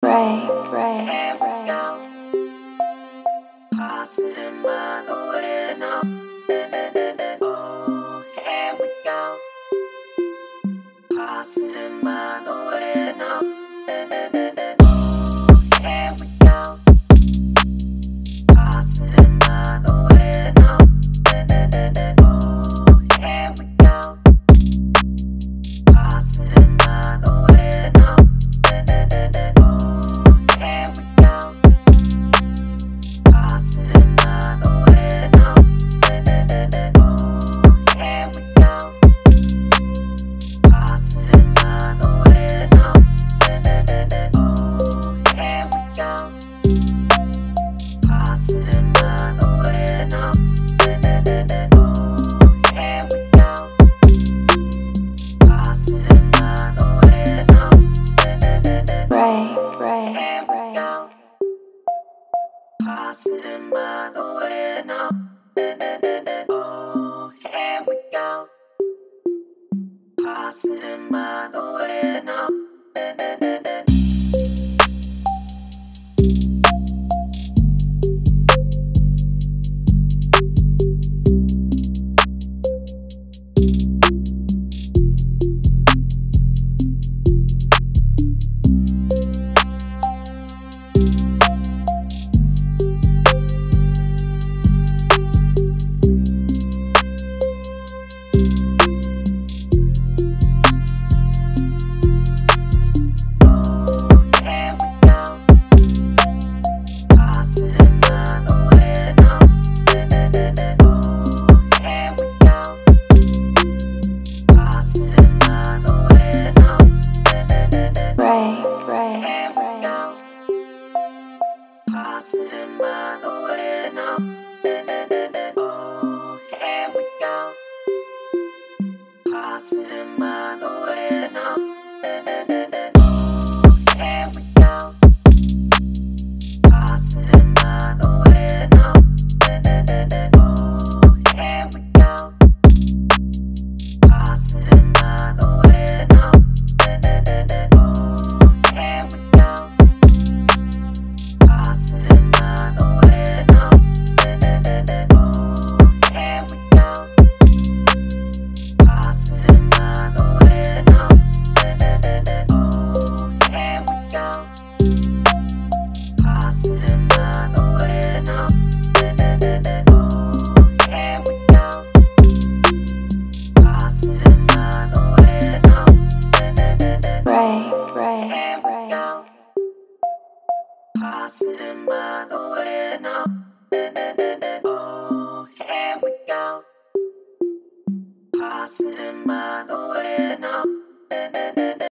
Passing by the window. Oh, here we go. Passing by the window. Oh, here we go. Passing by the window. Oh, here we go. Passing by the window. Oh, here we go. Passing by the window. Oh, here we go. Passing by the window. Oh, here we go. Passing by the window. Oh, here we go. Passing by the window. Here we go. Passing by the window. Oh, here we go. Passing by the window. Passing by the window. Oh, here we go. Passing by the window. Oh, here we go. Passing by the window. Oh, here we go. Passing by the window. Oh, here we go. Passing by the window. Oh, here we go. Passing by the window. Oh, here we go. Passing by the window. Oh, here we go. Passing by the window. Here we go. Passing by the window. Oh, here we go. Passing by the window.